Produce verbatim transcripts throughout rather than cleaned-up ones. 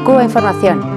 Cuba Información.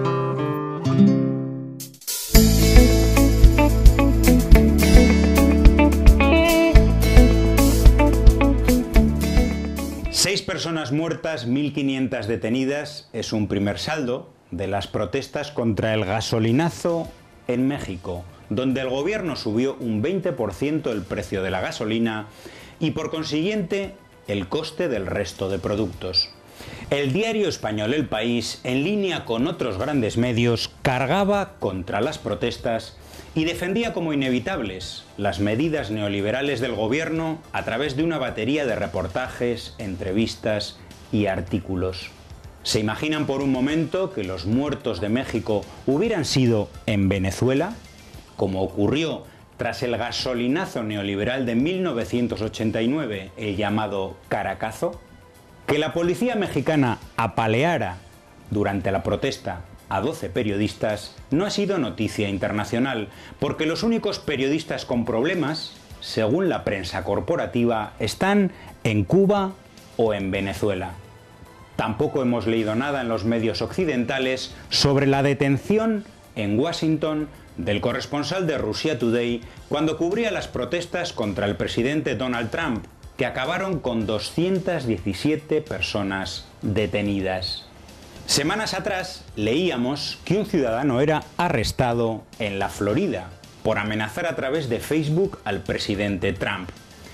Seis personas muertas, mil quinientas detenidas, es un primer saldo de las protestas contra el gasolinazo en México, donde el gobierno subió un veinte por ciento el precio de la gasolina y por consiguiente el coste del resto de productos. El diario español El País, en línea con otros grandes medios, cargaba contra las protestas y defendía como inevitables las medidas neoliberales del gobierno a través de una batería de reportajes, entrevistas y artículos. ¿Se imaginan por un momento que los muertos de México hubieran sido en Venezuela, como ocurrió tras el gasolinazo neoliberal de mil novecientos ochenta y nueve, el llamado Caracazo? Que la policía mexicana apaleara durante la protesta a doce periodistas no ha sido noticia internacional, porque los únicos periodistas con problemas, según la prensa corporativa, están en Cuba o en Venezuela. Tampoco hemos leído nada en los medios occidentales sobre la detención en Washington del corresponsal de Russia Today cuando cubría las protestas contra el presidente Donald Trump, que acabaron con doscientas diecisiete personas detenidas. Semanas atrás leíamos que un ciudadano era arrestado en la Florida por amenazar a través de Facebook al presidente Trump.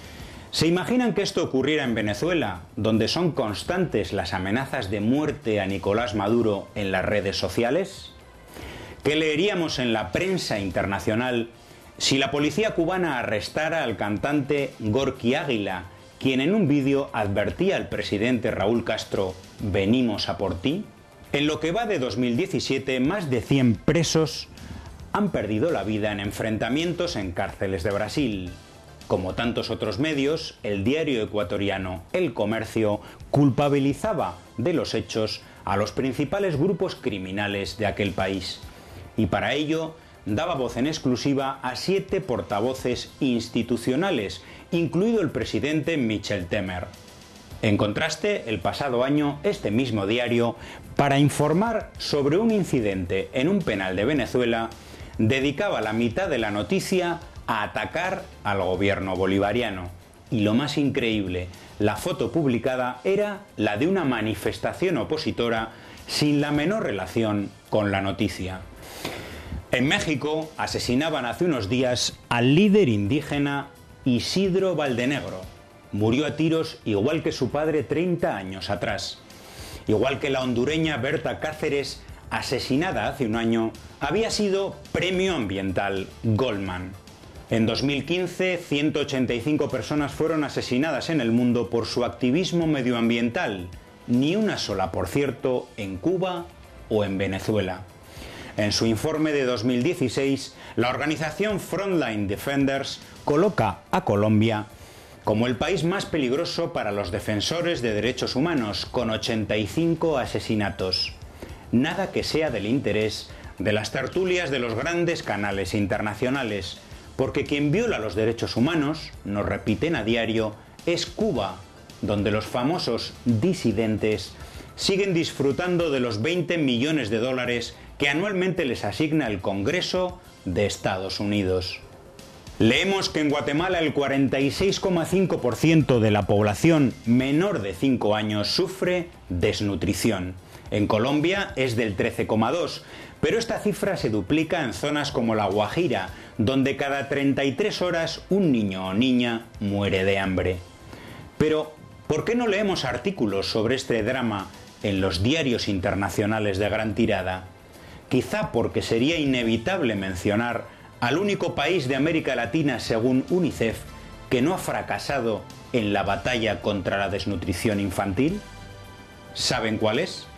¿Se imaginan que esto ocurriera en Venezuela, donde son constantes las amenazas de muerte a Nicolás Maduro en las redes sociales? ¿Qué leeríamos en la prensa internacional si la policía cubana arrestara al cantante Gorky Águila, quien en un vídeo advertía al presidente Raúl Castro: «Venimos a por ti»? En lo que va de dos mil diecisiete, más de cien presos han perdido la vida en enfrentamientos en cárceles de Brasil. Como tantos otros medios, el diario ecuatoriano El Comercio culpabilizaba de los hechos a los principales grupos criminales de aquel país. Y para ello daba voz en exclusiva a siete portavoces institucionales, incluido el presidente Michel Temer. En contraste, el pasado año, este mismo diario, para informar sobre un incidente en un penal de Venezuela, dedicaba la mitad de la noticia a atacar al gobierno bolivariano. Y lo más increíble, la foto publicada era la de una manifestación opositora sin la menor relación con la noticia. En México asesinaban hace unos días al líder indígena Isidro Valdenegro. Murió a tiros igual que su padre treinta años atrás. Igual que la hondureña Berta Cáceres, asesinada hace un año, había sido Premio Ambiental Goldman. En dos mil quince, ciento ochenta y cinco personas fueron asesinadas en el mundo por su activismo medioambiental, ni una sola, por cierto, en Cuba o en Venezuela. En su informe de dos mil dieciséis, la organización Frontline Defenders coloca a Colombia como el país más peligroso para los defensores de derechos humanos, con ochenta y cinco asesinatos. Nada que sea del interés de las tertulias de los grandes canales internacionales, porque quien viola los derechos humanos, nos repiten a diario, es Cuba, donde los famosos disidentes siguen disfrutando de los veinte millones de dólares que anualmente les asigna el Congreso de Estados Unidos. Leemos que en Guatemala el cuarenta y seis coma cinco por ciento de la población menor de cinco años sufre desnutrición. En Colombia es del trece coma dos por ciento, pero esta cifra se duplica en zonas como La Guajira, donde cada treinta y tres horas un niño o niña muere de hambre. Pero, ¿por qué no leemos artículos sobre este drama en los diarios internacionales de gran tirada? Quizá porque sería inevitable mencionar al único país de América Latina, según UNICEF, que no ha fracasado en la batalla contra la desnutrición infantil. ¿Saben cuál es?